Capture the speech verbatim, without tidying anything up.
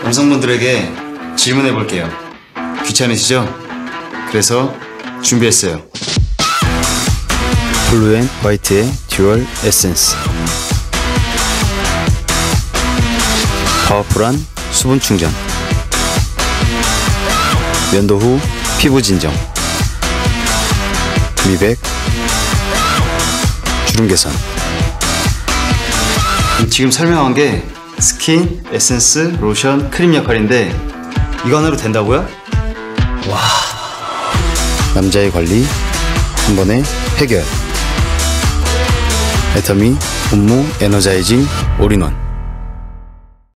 남성분들에게 질문해 볼게요. 귀찮으시죠? 그래서 준비했어요. 블루 앤 화이트의 듀얼 에센스. 파워풀한 수분 충전. 면도 후 피부 진정. 미백, 주름 개선. 지금 설명한 게 스킨, 에센스, 로션, 크림 역할인데 이거 하나로 된다고요? 와. 남자의 관리 한 번에 해결. 애터미 분무 에너자이징 올인원.